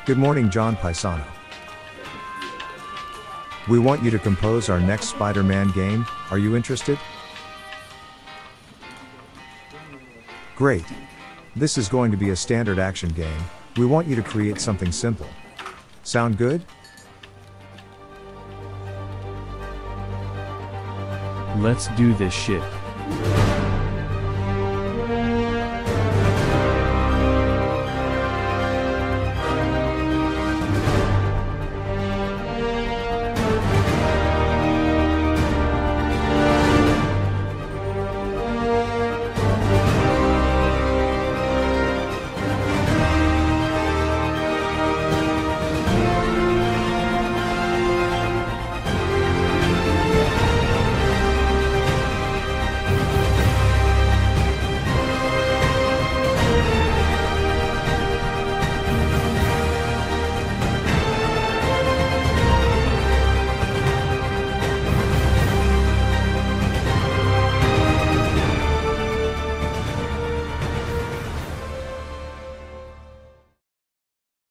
Good morning, John Paisano. We want you to compose our next Spider-Man game. Are you interested? Great. This is going to be a standard action game. We want you to create something simple. Sound good? Let's do this shit.